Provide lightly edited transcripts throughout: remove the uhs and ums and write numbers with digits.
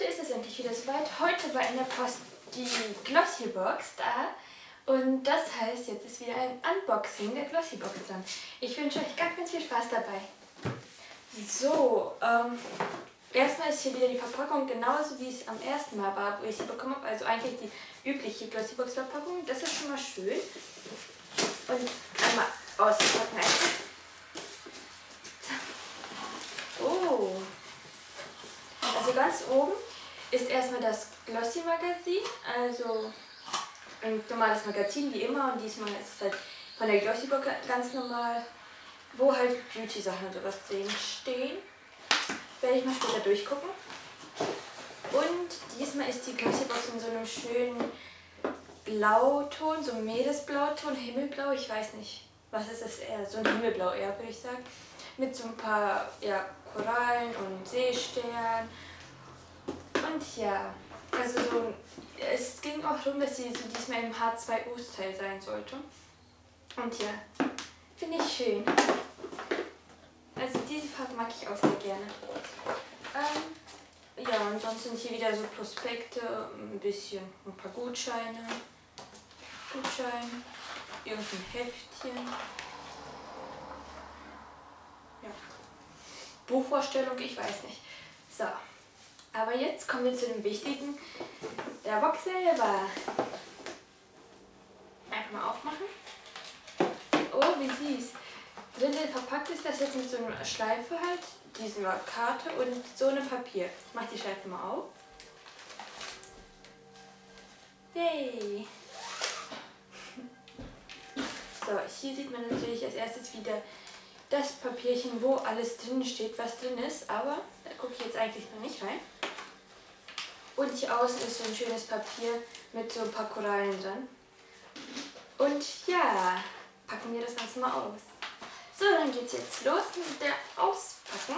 ist es endlich wieder soweit. Heute war in der Post die Glossybox da. Und das heißt, jetzt ist wieder ein Unboxing der Glossybox dran. Ich wünsche euch ganz, ganz viel Spaß dabei. So, erstmal ist hier wieder die Verpackung genauso wie es am ersten Mal war, wo ich sie bekommen habe. Also eigentlich die übliche Glossybox-Verpackung. Das ist schon mal schön. Und einmal auspacken einfach. Oh. Also ganz oben ist erstmal das Glossy-Magazin. Also ein normales Magazin wie immer. Und diesmal ist es halt von der Glossybox ganz normal, wo halt Beauty-Sachen und sowas stehen. Werde ich mal später durchgucken. Und diesmal ist die Glossybox in so einem schönen Blauton, so ein Meeresblauton, Himmelblau, ich weiß nicht, was ist das eher, so ein Himmelblau eher, würde ich sagen. Mit so ein paar Korallen und Seesternen. Und ja, also so, es ging auch darum, dass sie so diesmal im H2O-Style sein sollte. Und ja, finde ich schön. Also diese Farbe mag ich auch sehr gerne. Ja, ansonsten hier wieder so Prospekte, ein paar Gutscheine, irgendein Heftchen. Ja. Buchvorstellung, ich weiß nicht. So, aber jetzt kommen wir zu dem Wichtigen, der Box selber. Einfach mal aufmachen. Oh, wie süß. Drin verpackt ist das jetzt mit so einer Schleife halt, dieser Karte und so einem Papier. Ich mache die Schleife mal auf. Yay! So, hier sieht man natürlich als erstes wieder das Papierchen, wo alles drin steht, was drin ist, aber da gucke ich jetzt eigentlich noch nicht rein. Und hier außen ist so ein schönes Papier mit so ein paar Korallen drin. Und ja, packen wir das Ganze mal aus. So, dann geht's jetzt los mit der Auspacken.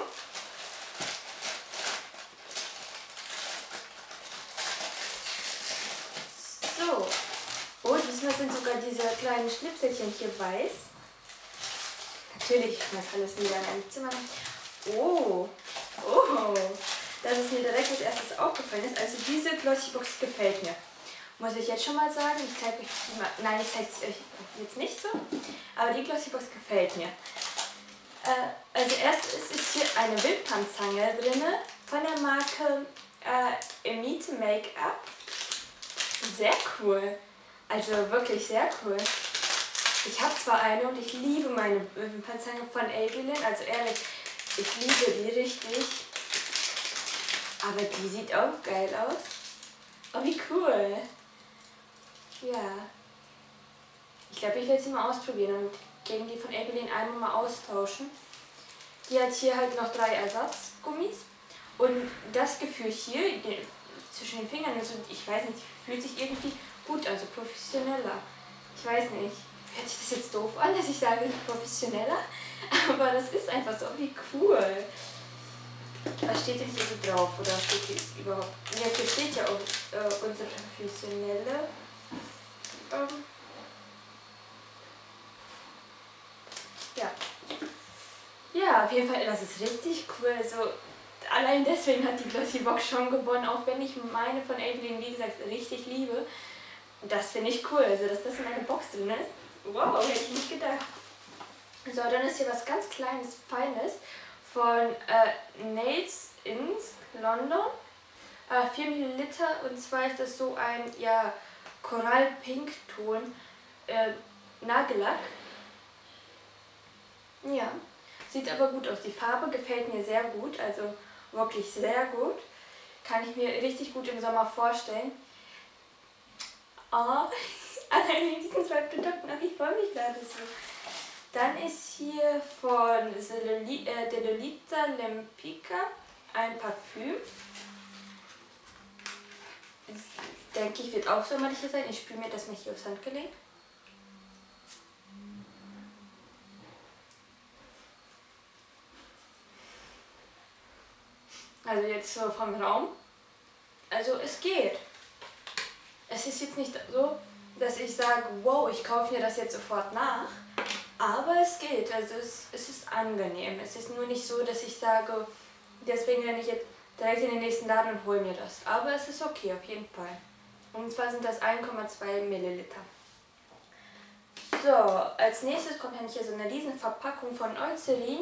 So. Oh, diesmal sind sogar diese kleinen Schnipselchen hier weiß. Natürlich, ich kann das alles wieder in einem Zimmer. Oh. Das ist mir direkt als erstes aufgefallen ist. Also diese Glossybox gefällt mir. Muss ich jetzt schon mal sagen, ich zeige euch die mal. Nein, ich zeige es euch jetzt nicht so. Aber die Glossybox gefällt mir. Also erst ist hier eine Wimpernzange drin von der Marke Emite Make-up. Sehr cool. Also wirklich sehr cool. Ich habe zwar eine und ich liebe meine Wimpernzange von Maybelline. Also ehrlich, ich liebe die richtig. Aber die sieht auch geil aus. Oh, wie cool. Ja. Ich glaube, ich werde sie mal ausprobieren und gegen die von Maybelline einmal mal austauschen. Die hat hier halt noch 3 Ersatzgummis. Und das Gefühl hier zwischen den Fingern, also ich weiß nicht, fühlt sich irgendwie gut an, so professioneller. Ich weiß nicht, hört sich das jetzt doof an, dass ich sage professioneller? Aber das ist einfach so, wie cool. Was steht denn hier so drauf? Oder steht hier überhaupt? Ja, hier steht ja auch unsere professionelle. Ja. Ja, auf jeden Fall, das ist richtig cool. Also, allein deswegen hat die Glossybox schon gewonnen, auch wenn ich meine von Maybelline, wie gesagt, richtig liebe. Das finde ich cool, also dass das in einer Box drin ist. Wow, hätte ich nicht gedacht. So, dann ist hier was ganz Kleines, Feines von Nails Ins London. 4 ml und zwar ist das so ein Korall-Pink-Ton Nagellack. Ja, sieht aber gut aus. Die Farbe gefällt mir sehr gut, also wirklich sehr gut. Kann ich mir richtig gut im Sommer vorstellen. Oh, allein in diesen 2 Produkten, ach, ich freue mich gerade so. Dann ist hier von De Lolita Lempicka ein Parfüm. Das, denke ich, wird auch sommerlicher sein. Ich spüre mir das mal hier aufs Handgelenk. Also jetzt so vom Raum. Also es geht. Es ist jetzt nicht so, dass ich sage, wow, ich kaufe mir das jetzt sofort nach. Aber es geht. Also es ist angenehm. Es ist nur nicht so, dass ich sage, deswegen renne ich jetzt direkt in den nächsten Laden und hole mir das. Aber es ist okay, auf jeden Fall. Und zwar sind das 1,2 Milliliter. So, als nächstes kommt hier so eine riesen Verpackung von Eucerin.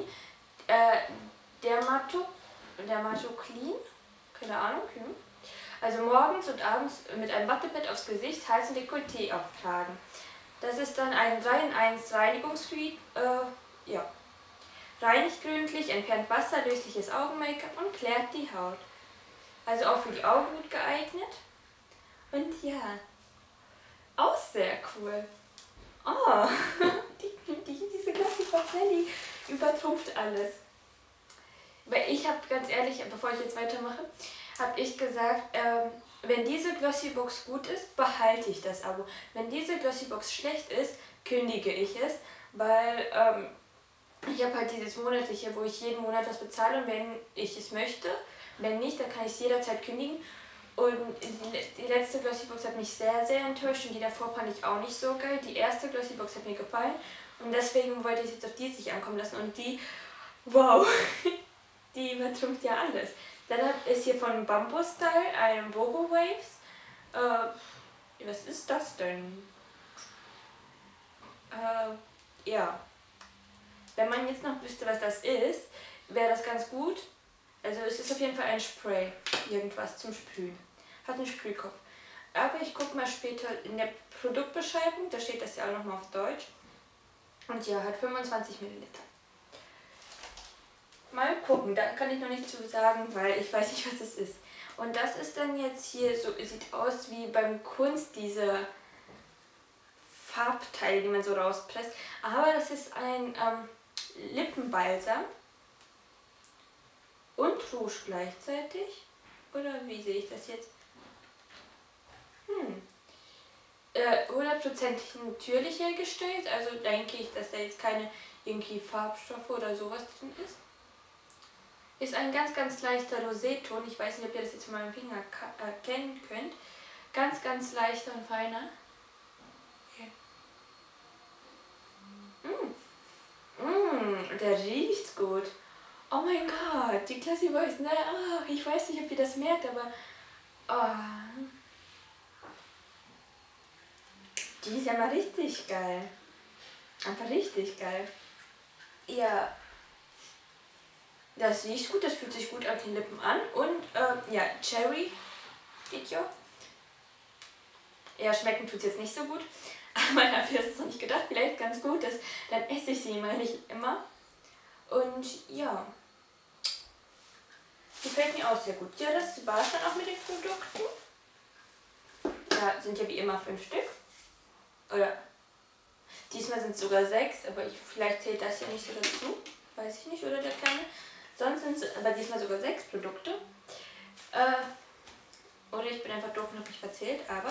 Dermatoclean. Keine Ahnung. Also morgens und abends mit einem Wattepad aufs Gesicht, Hals und Dekolleté auftragen. Das ist dann ein 3-in-1 Reinigungsfluid. Ja. Reinigt gründlich, entfernt Wasser, lösliches Augen-Make-up und klärt die Haut. Also auch für die Augen gut geeignet. Und ja, auch sehr cool. Oh, diese Glossy-Box, die übertrumpft alles. Weil ich habe ganz ehrlich, bevor ich jetzt weitermache, habe ich gesagt, wenn diese Glossy-Box gut ist, behalte ich das Abo. Wenn diese Glossy-Box schlecht ist, kündige ich es, weil ich habe halt dieses monatliche, wo ich jeden Monat was bezahle und wenn ich es möchte, wenn nicht, dann kann ich es jederzeit kündigen. Und die letzte Glossy-Box hat mich sehr, sehr enttäuscht und die davor fand ich auch nicht so geil. Die erste Glossy-Box hat mir gefallen und deswegen wollte ich jetzt auf die sich ankommen lassen und die, wow, die übertrumpft ja alles. Dann ist hier von Bamboo Style ein Boho Waves. Was ist das denn? Ja. Wenn man jetzt noch wüsste, was das ist, wäre das ganz gut. Also es ist auf jeden Fall ein Spray, irgendwas zum Sprühen. Hat einen Sprühkopf. Aber ich gucke mal später in der Produktbeschreibung, da steht das ja auch nochmal auf Deutsch. Und ja, hat 25 Milliliter. Mal gucken, da kann ich noch nicht zu sagen, weil ich weiß nicht, was es ist. Und das ist dann jetzt hier so, sieht aus wie beim Kunst, diese Farbteile, die man so rauspresst. Aber das ist ein Lippenbalsam und Rouge gleichzeitig. Oder wie sehe ich das jetzt? 100% natürlich hergestellt, also denke ich, dass da jetzt keine irgendwie Farbstoffe oder sowas drin ist. Ist ein ganz, ganz leichter Roséton. Ich weiß nicht, ob ihr das jetzt von meinem Finger erkennen könnt. Ganz, ganz leichter und feiner. Der riecht gut. Oh mein Gott, die Classy Boys, ne? Oh, ich weiß nicht, ob ihr das merkt, aber... Oh. Die ist ja mal richtig geil. Einfach richtig geil. Ja. Das riecht gut, das fühlt sich gut an den Lippen an. Und, ja, Cherry steht ja. Ja, schmecken tut es jetzt nicht so gut. Aber dafür ist es noch nicht gedacht. Vielleicht ganz gut, dann esse ich sie mal nicht immer. Und ja. Gefällt mir auch sehr gut. Ja, das war es dann auch mit den Produkten. Da sind ja wie immer 5 Stück. Oder diesmal sind es sogar 6, aber vielleicht zählt das hier nicht so dazu. Weiß ich nicht, oder der kleine. Sonst sind es aber diesmal sogar 6 Produkte. Oder ich bin einfach doof und habe mich verzählt, aber...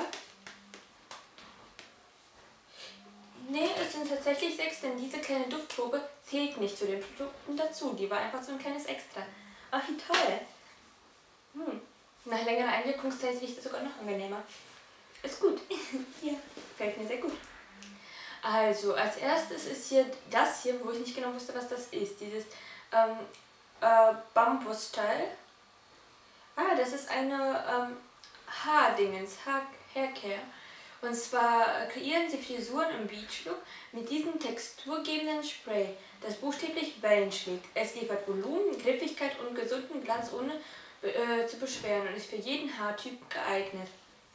Nee, es sind tatsächlich 6, denn diese kleine Duftprobe zählt nicht zu den Produkten dazu. Die war einfach so ein kleines Extra. Ach, wie toll. Nach längerer Einwirkungszeit riecht es sogar noch angenehmer. Ist gut. Ja, gefällt mir sehr gut. Also, als erstes ist hier das hier, wo ich nicht genau wusste, was das ist. Dieses Bambus-Style. Ah, das ist eine Haardingens, Haircare. Und zwar kreieren sie Frisuren im Beach-Look mit diesem texturgebenden Spray, das buchstäblich Wellen schlägt. Es liefert Volumen, Griffigkeit und gesunden Glanz, ohne zu beschweren und ist für jeden Haartyp geeignet.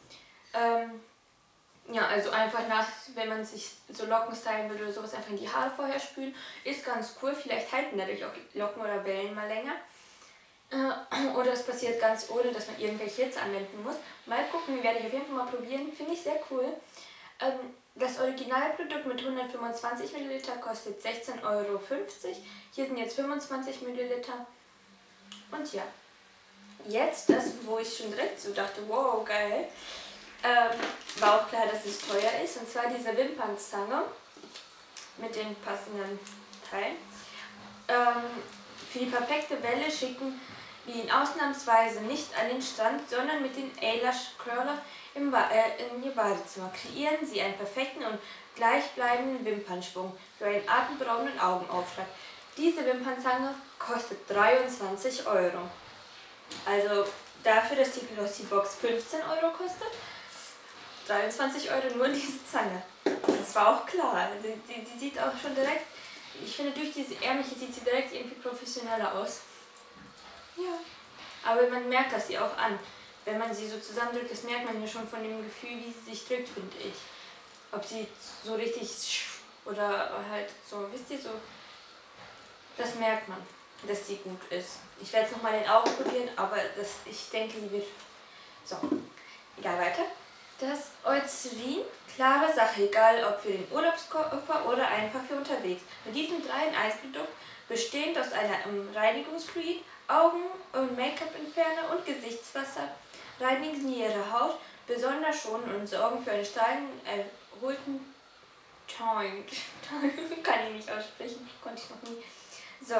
Ja, also einfach wenn man sich so Locken stylen will oder sowas, einfach in die Haare vorher spülen, ist ganz cool. Vielleicht halten dadurch auch Locken oder Wellen mal länger. Oder es passiert ganz ohne, dass man irgendwelche Hits anwenden muss. Mal gucken, werde ich auf jeden Fall mal probieren. Finde ich sehr cool. Das Originalprodukt mit 125 ml kostet 16,50 €. Hier sind jetzt 25 ml. Und ja, jetzt das, wo ich schon direkt so dachte, wow, geil. War auch klar, dass es teuer ist. Und zwar diese Wimpernzange mit den passenden Teilen. Für die perfekte Welle schicken wir ihn ausnahmsweise nicht an den Strand, sondern mit den Eyelash Curler in Ihr Badezimmer. Kreieren Sie einen perfekten und gleichbleibenden Wimpernschwung für einen atemberaubenden Augenaufschlag. Diese Wimpernzange kostet 23 €. Also dafür, dass die Glossy-Box 15 Euro kostet, 23 Euro nur diese Zange. Das war auch klar. Also die sieht auch schon direkt, ich finde durch diese Ärmliche sieht sie direkt irgendwie professioneller aus. Ja. Aber man merkt das ihr auch an. Wenn man sie so zusammendrückt, das merkt man ja schon von dem Gefühl, wie sie sich drückt, finde ich. Ob sie so richtig oder halt so, wisst ihr, so. Das merkt man, dass die gut ist. Ich werde es nochmal in den Augen probieren, aber ich denke, die wird... So, egal, weiter. Das Eucerin, klare Sache, egal ob für den Urlaubskoffer oder einfach für unterwegs. Mit diesem 3-in-1-Produkt, bestehend aus einem Reinigungsfluid, Augen- und Make-up-Entferner und Gesichtswasser, reinigen Sie Ihre Haut besonders schonen und sorgen für einen strahlenden, erholten Ton. Kann ich nicht aussprechen, konnte ich noch nie. So,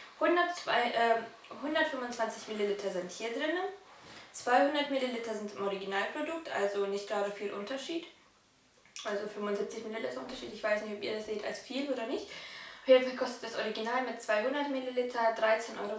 125 Milliliter sind hier drin. 200 Milliliter sind im Originalprodukt, also nicht gerade viel Unterschied. Also 75 Milliliter Unterschied. Ich weiß nicht, ob ihr das seht als viel oder nicht. Auf jeden Fall kostet das Original mit 200 Milliliter 13,20 Euro.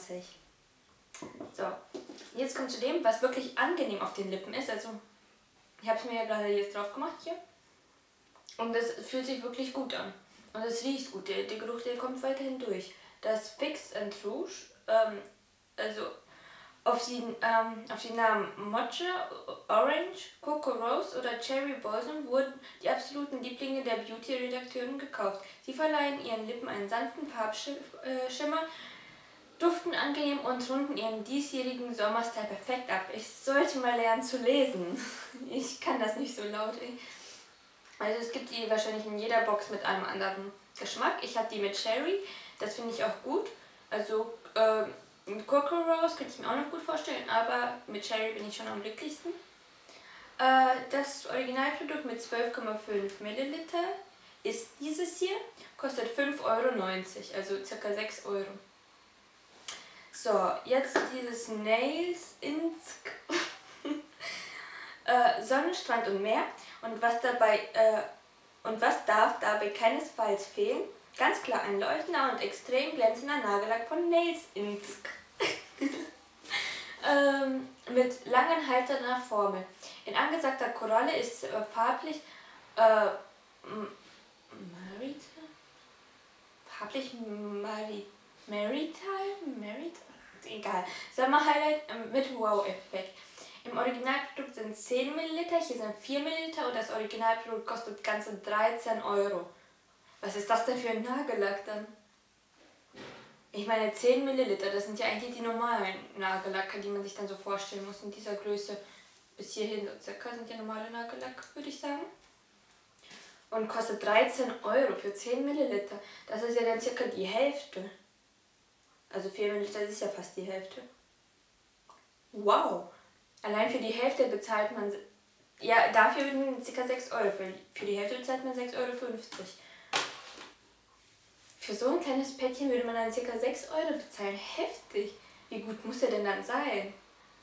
So, jetzt kommt zu dem, was wirklich angenehm auf den Lippen ist. Also, ich habe es mir ja gerade jetzt drauf gemacht hier. Und das fühlt sich wirklich gut an. Und es riecht gut. Der Geruch, der kommt weiterhin durch. Das Fix and Rouge, also auf die Namen Mocha, Orange, Coco Rose oder Cherry Blossom wurden die absoluten Lieblinge der Beauty-Redakteuren gekauft. Sie verleihen ihren Lippen einen sanften Farbschimmer, duften angenehm und runden ihren diesjährigen Sommerstyle perfekt ab. Ich sollte mal lernen zu lesen. Ich kann das nicht so laut, ey. Also es gibt die wahrscheinlich in jeder Box mit einem anderen Geschmack. Ich habe die mit Cherry, das finde ich auch gut. Also Coco Rose könnte ich mir auch noch gut vorstellen, aber mit Cherry bin ich schon am glücklichsten. Das Originalprodukt mit 12,5 Milliliter ist dieses hier, kostet 5,90 Euro, also ca. 6 Euro. So, jetzt dieses Nails Insk Sonnenstrand und Meer. Und was darf dabei keinesfalls fehlen? Ganz klar ein leuchtender und extrem glänzender Nagellack von Nails Insk. Mit langen halternder Formel. In angesagter Koralle ist farblich Maritime? Egal. Sommerhighlight mit Wow-Effekt. Im Originalprodukt sind 10 Milliliter, hier sind 4 Milliliter und das Originalprodukt kostet ganze 13 Euro. Was ist das denn für ein Nagellack dann? Ich meine 10 Milliliter, das sind ja eigentlich die normalen Nagellacke, die man sich dann so vorstellen muss. In dieser Größe bis hierhin so circa sind ja normale Nagellack, würde ich sagen. Und kostet 13 Euro für 10 Milliliter. Das ist ja dann circa die Hälfte. Also 4 Milliliter ist ja fast die Hälfte. Wow! Allein für die Hälfte bezahlt man, ja, dafür würden ca. 6 Euro, für die Hälfte bezahlt man 6,50 Euro. Für so ein kleines Päckchen würde man dann ca. 6 Euro bezahlen. Heftig! Wie gut muss der denn dann sein?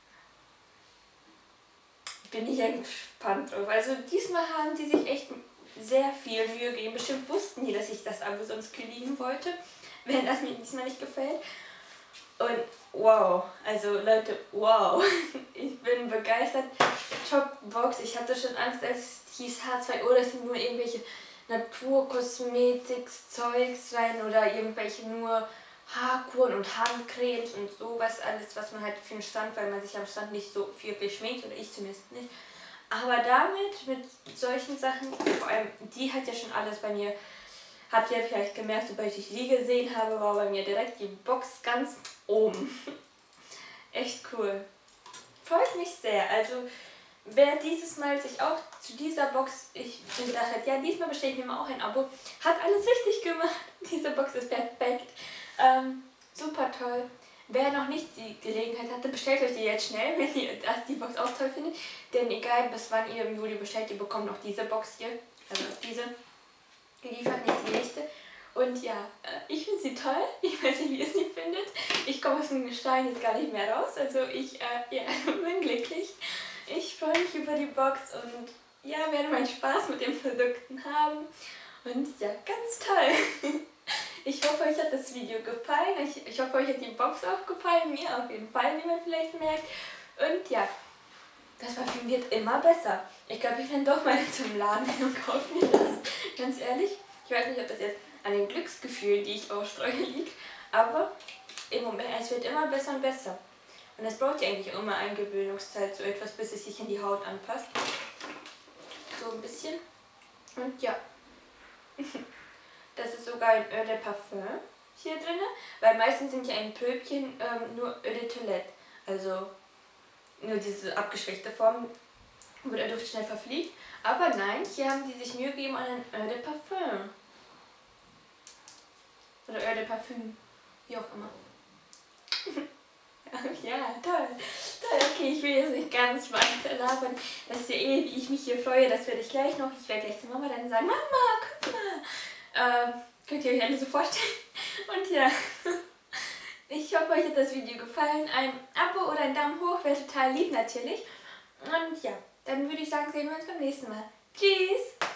Bin ich ja gespannt drauf. Also diesmal haben die sich echt sehr viel Mühe gegeben. Bestimmt wussten die, dass ich das Abo sonst kündigen wollte, wenn das mir diesmal nicht gefällt. Und wow, also Leute, wow, ich bin begeistert. Top-Box, ich hatte schon Angst, als es hieß H2O, das sind nur irgendwelche Naturkosmetik-Zeugs rein oder irgendwelche nur Haarkuren und Handcremes und sowas alles, was man halt für den Stand, weil man sich am Stand nicht so viel geschminkt, oder ich zumindest nicht. Aber damit, mit solchen Sachen, vor allem die hat ja schon alles bei mir. Habt ihr vielleicht gemerkt, sobald ich die gesehen habe, war bei mir direkt die Box ganz oben. Echt cool. Freut mich sehr. Also wer dieses Mal sich auch zu dieser Box, ich gedacht hat, ja, diesmal bestelle ich mir mal auch ein Abo, hat alles richtig gemacht. Diese Box ist perfekt. Super toll. Wer noch nicht die Gelegenheit hatte, bestellt euch die jetzt schnell, wenn ihr die Box auch toll findet. Denn egal bis wann ihr im Juli bestellt, ihr bekommt noch diese Box hier. Also diese geliefert, nicht die nächste. Und ja, ich finde sie toll. Ich weiß nicht, wie ihr sie findet. Ich komme aus dem Stein jetzt gar nicht mehr raus. Also ich ja, bin glücklich. Ich freue mich über die Box und ja, werde meinen Spaß mit den Produkten haben. Und ja, ganz toll. Ich hoffe, euch hat das Video gefallen. Ich hoffe, euch hat die Box auch gefallen. Mir auf jeden Fall, wie man vielleicht merkt. Und ja, das Parfüm wird immer besser. Ich glaube, ich bin doch mal zum Laden und kaufe mir das. Ganz ehrlich. Ich weiß nicht, ob das jetzt an den Glücksgefühlen, die ich ausstreue, liegt. Aber im Moment, es wird immer besser und besser. Und es braucht ja eigentlich immer Eingewöhnungszeit, so etwas, bis es sich in die Haut anpasst. So ein bisschen. Und ja. Das ist sogar ein Eau de Parfum hier drin. Weil meistens sind ja in Pröbchen nur Eau de Toilette. Also nur diese abgeschwächte Form, wo der Duft schnell verfliegt. Aber nein, hier haben die sich Mühe gegeben an ein Eau de Parfum. Oder Eau de Parfum. Wie auch immer. Ja, toll. Toll, okay, ich will jetzt nicht ganz weiter labern. Das ist ja eh, wie ich mich hier freue, das werde ich gleich noch. Ich werde gleich zu Mama dann sagen, Mama, guck mal. Könnt ihr euch alle so vorstellen. Und ja, ich hoffe, euch hat das Video gefallen. Ein Abo oder ein Daumen hoch wäre total lieb natürlich. Und ja, dann würde ich sagen, sehen wir uns beim nächsten Mal. Tschüss!